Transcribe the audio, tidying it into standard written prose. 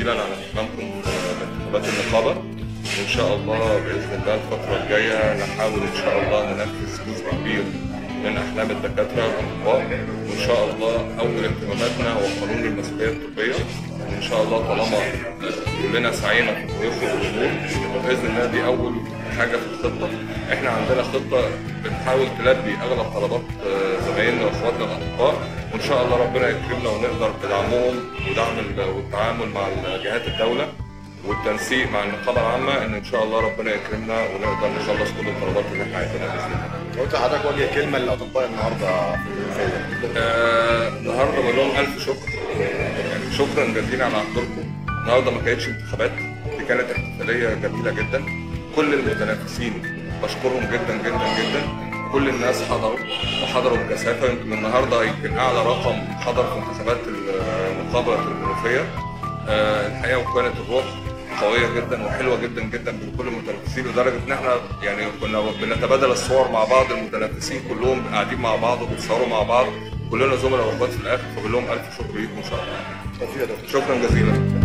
جزيلا على اهتمامكم بانتخابات النقابه، وان شاء الله باذن الله الفتره الجايه نحاول ان شاء الله ننفذ جزء كبير من احلام الدكاتره والاطباء، وان شاء الله اول اهتماماتنا هو قانون المسؤوليه الطبيه، وان شاء الله طالما كلنا سعينا في توفيق الامور باذن الله دي اول حاجه في الخطه. احنا عندنا خطه بنحاول تلبي اغلب طلبات زمايلنا واخواتنا الاطباء، وان شاء الله ربنا يكرمنا ونقدر بدعمهم ودعم والتعامل مع جهات الدوله والتنسيق مع النقابه العامه ان شاء الله ربنا يكرمنا ونقدر نخلص كل الطلبات اللي احنا عايزينها باذن الله. قلت لحضرتك وجه كلمه للاطباء النهارده في النهارده بقول لهم الف شكر، يعني شكرا جزيلا على حضوركم. النهارده ما كانتش انتخابات، دي كانت احتفاليه جميله جدا. كل المتنافسين بشكرهم جدا جدا جدا، كل الناس حضروا وحضروا بكثافه. يمكن النهارده يمكن اعلى رقم حضر في انتخابات النقابه الجنوبيه. الحقيقه وكانت الروح قويه جدا وحلوه جدا جدا بين كل المتنافسين، لدرجه ان احنا يعني كنا بنتبادل الصور مع بعض، المتنافسين كلهم قاعدين مع بعض وبيتصوروا مع بعض، كلنا زملاء واخوات في الاخر. فبقول لهم الف شكر ليكم ان شاء الله. شكرا جزيلا.